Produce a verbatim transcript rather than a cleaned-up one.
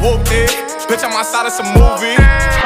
whooped it. Bitch, I'm outside of some movie.